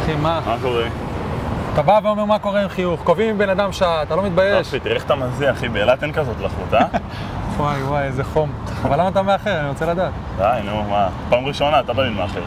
אחי, מה? מה קורה? אתה בא ואומר מה קורה עם חיוך, קובעים עם בן אדם שעה, אתה לא מתבייש. רפי, תראה איך אתה מזיע, אחי, באילת אין כזאת לחות, אה? וואי, איזה חום. אבל למה אתה מאחר? אני רוצה לדעת. די, נו, מה? פעם ראשונה, אתה לא מבין מאחר.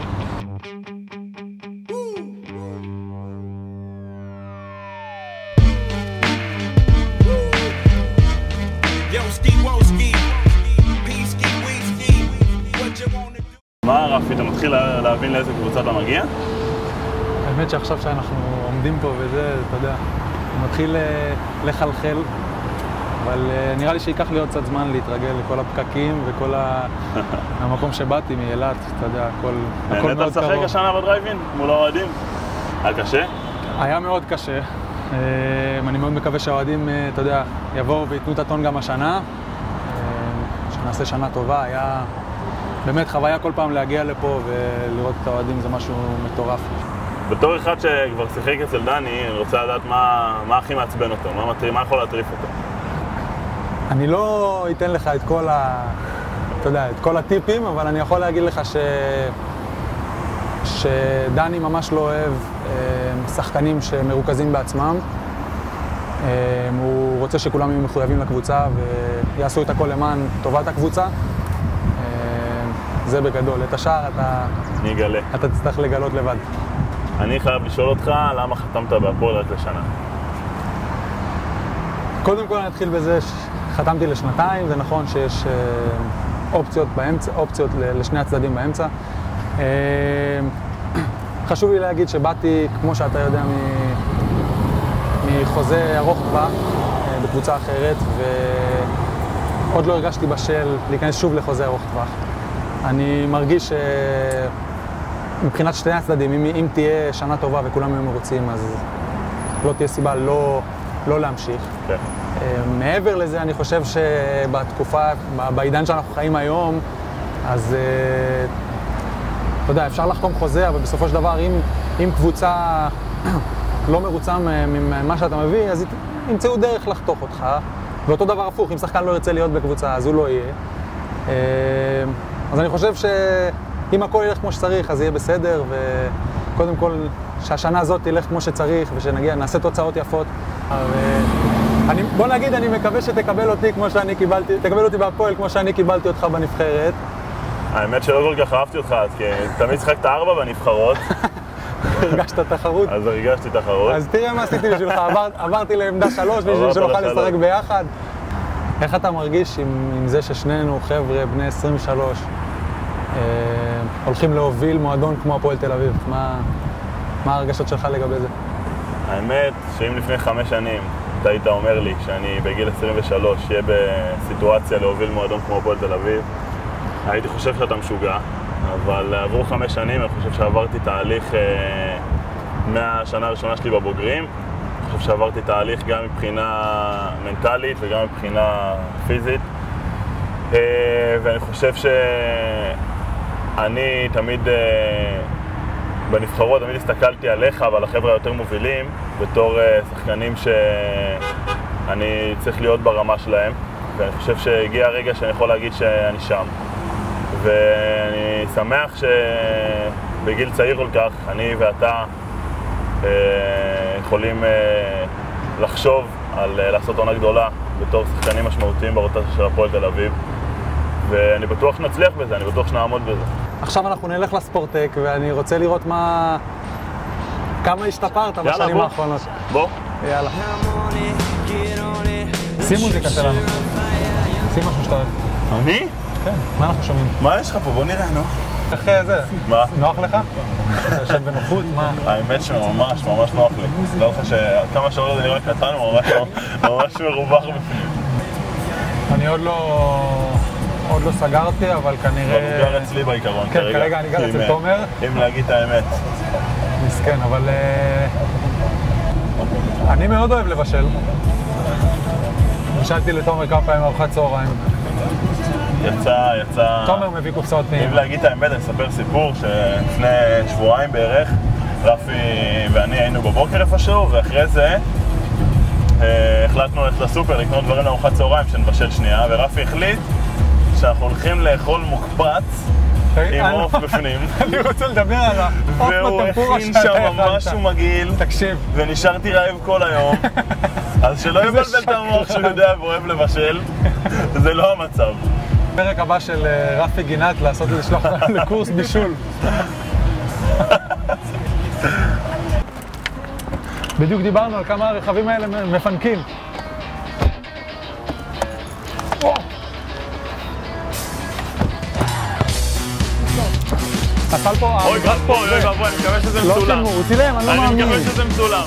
מה, רפי, אתה מתחיל להבין לאיזה קבוצה אתה מגיע? האמת שעכשיו שאנחנו עומדים פה וזה, אתה יודע, הוא מתחיל לחלחל, אבל נראה לי שיקח לי עוד קצת זמן להתרגל לכל הפקקים וכל המקום שבאתי מאילת, אתה יודע, הכל מאוד קרוב. נהנית לשחק השנה בדרייב-אין מול האוהדים? היה קשה? היה מאוד קשה. אני מאוד מקווה שהאוהדים, אתה יודע, יבואו ויתנו את הטון גם השנה. שנעשה שנה טובה, היה באמת חוויה כל פעם להגיע לפה ולראות את האוהדים, זה משהו מטורף. בתור אחד שכבר שיחק אצל דני, אני רוצה לדעת מה הכי מעצבן אותו, מה יכול להטריף אותו. אני לא אתן לך את כל אתה יודע, את כל הטיפים, אבל אני יכול להגיד לך שדני ממש לא אוהב שחקנים שמרוכזים בעצמם. הוא רוצה שכולם יהיו מחויבים לקבוצה ויעשו את הכל למען טובת הקבוצה. זה בגדול. את השאר אתה תצטרך לגלות לבד. אני חייב לשאול אותך למה חתמת בהפועל רק לשנה. קודם כל אני אתחיל בזה שחתמתי לשנתיים, זה נכון שיש אופציות באמצע, אופציות לשני הצדדים באמצע. חשוב לי להגיד שבאתי, כמו שאתה יודע, מחוזה ארוך טווח בקבוצה אחרת, ועוד לא הרגשתי בשל להיכנס שוב לחוזה ארוך טווח. אני מרגיש מבחינת שני הצדדים, אם תהיה שנה טובה וכולם יהיו מרוצים, אז לא תהיה סיבה לא להמשיך. כן. מעבר לזה, אני חושב שבתקופה, בעידן שאנחנו חיים היום, אז אתה יודע, אפשר לחתום חוזה, אבל בסופו של דבר, אם קבוצה לא מרוצה ממה שאתה מביא, אז ימצאו דרך לחתוך אותך. ואותו דבר הפוך, אם שחקן לא ירצה להיות בקבוצה, אז הוא לא יהיה. אז אני חושב שאם הכל ילך כמו שצריך, אז יהיה בסדר, וקודם כל, שהשנה הזאת תלך כמו שצריך, ושנעשה תוצאות יפות. בוא נגיד, אני מקווה שתקבל אותי כמו שאני קיבלתי, תקבל אותי בהפועל כמו שאני קיבלתי אותך בנבחרת. האמת שלא כל כך אהבתי אותך, כי תמיד שחקת 4 בנבחרות. הרגשת תחרות? אז הרגשתי תחרות. אז תראה מה עשיתי בשבילך, עברתי לעמדה 3 בשביל שנוכל לשחק ביחד. איך אתה מרגיש עם זה ששנינו חבר'ה בני 23 הולכים להוביל מועדון כמו הפועל תל אביב? מה הרגשות שלך לגבי זה? האמת שאם לפני 5 שנים אתה היית אומר לי שאני בגיל 23 יהיה בסיטואציה להוביל מועדון כמו הפועל תל אביב, הייתי חושב שאתה משוגע, אבל עברו 5 שנים, אני חושב שעברתי תהליך מהשנה הראשונה שלי בבוגרים. אני חושב שעברתי תהליך גם מבחינה מנטלית וגם מבחינה פיזית, ואני חושב שאני תמיד בנבחרות, תמיד הסתכלתי עליך ועל החבר'ה היותר מובילים בתור שחקנים שאני צריך להיות ברמה שלהם, ואני חושב שהגיע הרגע שאני יכול להגיד שאני שם. ואני שמח שבגיל צעיר כל כך, אני ואתה יכולים לחשוב על לעשות עונה גדולה בתור שחקנים משמעותיים ברוטציה של הפועל תל אביב, ואני בטוח שנצליח בזה, אני בטוח שנעמוד בזה. עכשיו אנחנו נלך לספורטק, ואני רוצה לראות כמה השתפרת בשנים האחרונות. בוא. יאללה. שים מוזיקה שלנו. שים משהו שאתה אוהב. אני? כן, מה אנחנו שומעים? מה יש לך פה? בוא נראה, נו. איך זה? מה? נוח לך? אתה יושב בנוחות? מה? האמת שממש נוח לי. לא לך שכמה שעות זה נראה קטן, ממש מרווח בפנים. אני עוד לא סגרתי, אבל כנראה... הוא גר אצלי בעיקרון, כן, כרגע אני גר אצל תומר. אם להגיד את האמת. מסכן, אבל... אני מאוד אוהב לבשל. נשאלתי לתומר כמה פעמים ארוחת צהריים. יצא... תומר מביא קופסאות פנים. אם להגיד את האמת, אני אספר סיפור שלפני שבועיים בערך, רפי ואני היינו בבוקר איפשהו, ואחרי זה החלטנו ללכת לסופר לקנות דברים לארוחת צהריים שנבשל שנייה, ורפי החליט שאנחנו הולכים לאכול מוקפץ עם עוף בפנים. אני רוצה לדבר על העוף בטמפורה והוא הכין שם משהו מגעיל. תקשיב. ונשארתי רעב כל היום. אז שלא יבלבל את המוח שהוא יודע ואוהב לבשל. זה לא המצב. פרק הבא של רפי גינת לעשות לשלוח לקורס בישול. בדיוק דיברנו על כמה הרכבים האלה מפנקים. אכל פה... אוי, רק פה, אוי ואבוי, אני מקווה שזה מצולם. לא צילמו, הוא צילם, אני לא מאמין. אני מקווה שזה מצולם.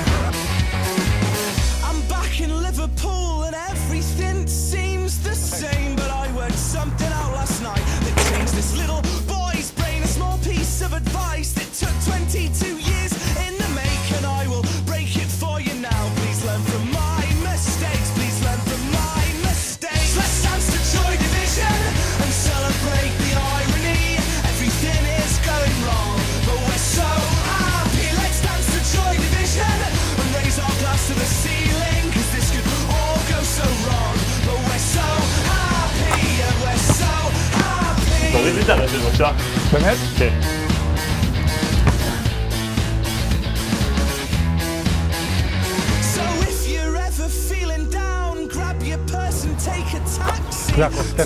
תוריד לי את הרשת בבקשה. באמת? כן. זה הכל, כן.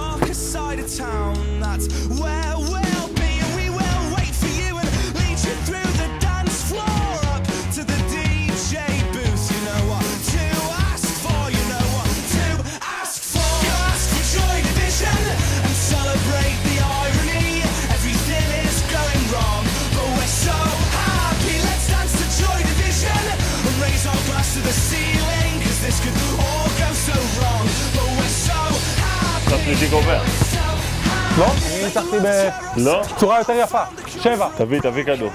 תפניתי קובע. לא? אני ניצחתי בצורה יותר יפה. 7. תביא כדור.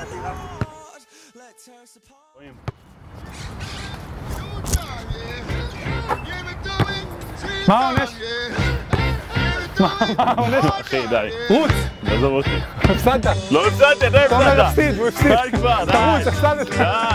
מה העונש? מה העונש? אחי, די. רוץ! עזוב אותי. הפסדת. לא הפסדתי, אתה הפסדת. תומר הפסיד, הוא הפסיד. די כבר, די. תרוץ, הפסדת. די.